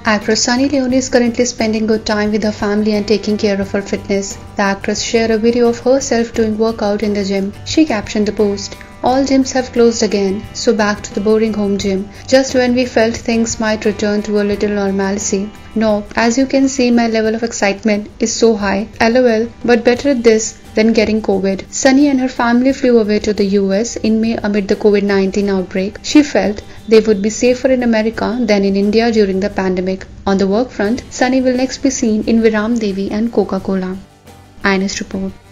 Actress Sunny Leone is currently spending good time with her family and taking care of her fitness. The actress shared a video of herself doing workout in the gym. She captioned the post, "All gyms have closed again, so back to the boring home gym. Just when we felt things might return to a little normalcy. No, as you can see, my level of excitement is so high. LOL, but better at this than getting COVID." Sunny and her family flew away to the US in May amid the COVID-19 outbreak. She felt they would be safer in America than in India during the pandemic. On the work front, Sunny will next be seen in Viram Devi and Coca-Cola. IANS report.